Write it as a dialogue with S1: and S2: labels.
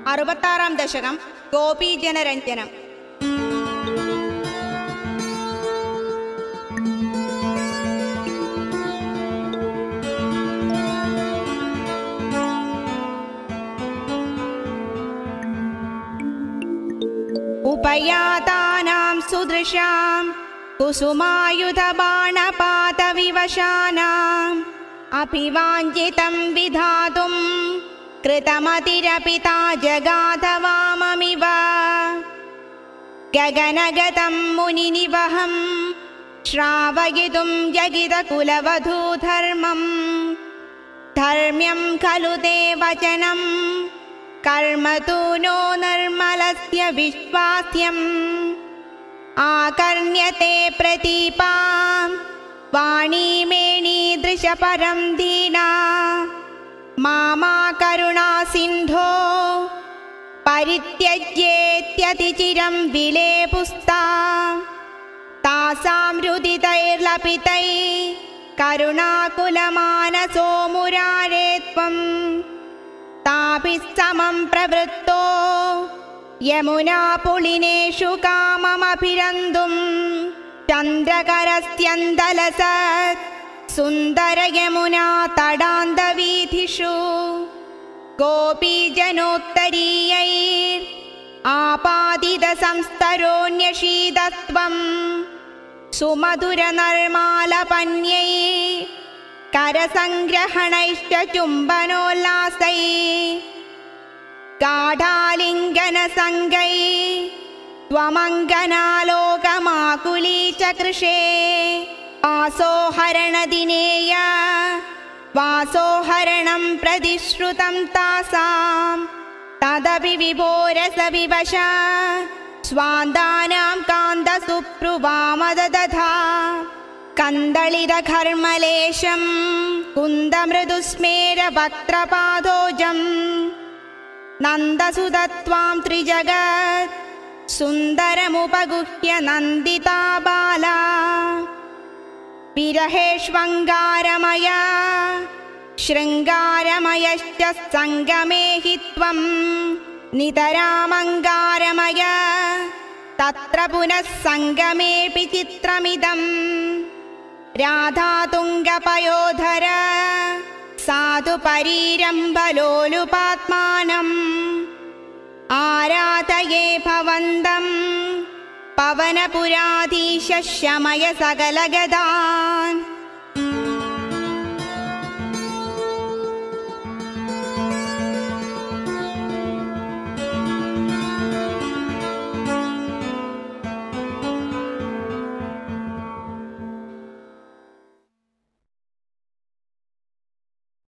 S1: 66-ാം ദശകം ഗോപീജനരഞ്ജനം. ഉപയാതാനാം സുദൃശാം കുസുമായുധബാണപാതവിവശാനാം അഭിവാഞ്ചിതം വിധാതും കൃതമതിരപിതാ ജഗാധവാമമിവ. ഗഗനഗതം മുനിനിവഹം ശ്രാവയിതും ജഗിതകുലവധൂധർമ്മം. ധർമ്മ്യം ഖലു തേ വചനം കർമ്മതു നോ നിർമ്മലസ്യ വിശ്വാസ്യം. ആകർണ്യത്തെ പ്രതീപാം വാണീമേണീദൃശപരം ദീനാ. മാമാ കരുണാ സിന്ധോ പരിത്യജ്യേത്യതിചിരം വിലേപുസ്താ. താസാം രുദിതൈർലപിതൈ കരുണാകുലമാനസോ മുരാരേ ത്വം. താഭിഃ സമം പ്രവൃത്തോ യമുനാ പുളിനേഷു കാമമഭിരന്തും. ചന്ദ്രകരസ്യന്തലസത് സുന്ദരയമുനാ തടാന്തവീഥിഷു. ഗോപീജനോത്തരീയൈർ ആപാദിത സംസ്തരോന്യഷീദത്വം. സുമധുരനർമാലപന്യൈ കരസംഗ്രഹണൈശ്ച ചുംബനോല്ലാസൈ. ഗാഢാലിംഗനസംഗൈ ത്വമംഗനാലോകമാകുലീചകൃഷേ. വാസോഹരണദിനേയ വാസോഹരണം പ്രതിശ്രുതം താസാം. തദപി വിഭോരസവിവശ സ്വാന്താനാം കാന്തസുപ്രുവാമദദധാ. കന്ദളിതഘർമലേശം കുന്ദമൃദുസ്മേരവക്ത്രപാദോജം. നന്ദസുതത്വാം ത്രിജഗത് സുന്ദരമുപഗുഹ്യ നന്ദിതാ ബാലാ. വിരഹേഷ്വങ്കാരമയ ശൃംഗാരമയശ്ച സംഗമേ हि त्वं. നിതരാമങ്കാരമയ തത്ര പുനഃ സംഗമേപി ചിത്രമിദം. രാധാതുംഗപയോധര സാധു പരീരംഭലോലുപാത്മാനം. ആരാധയേ ഭവന്തം പവനപുരാധീശ ശമയ സകലഗദാൻ.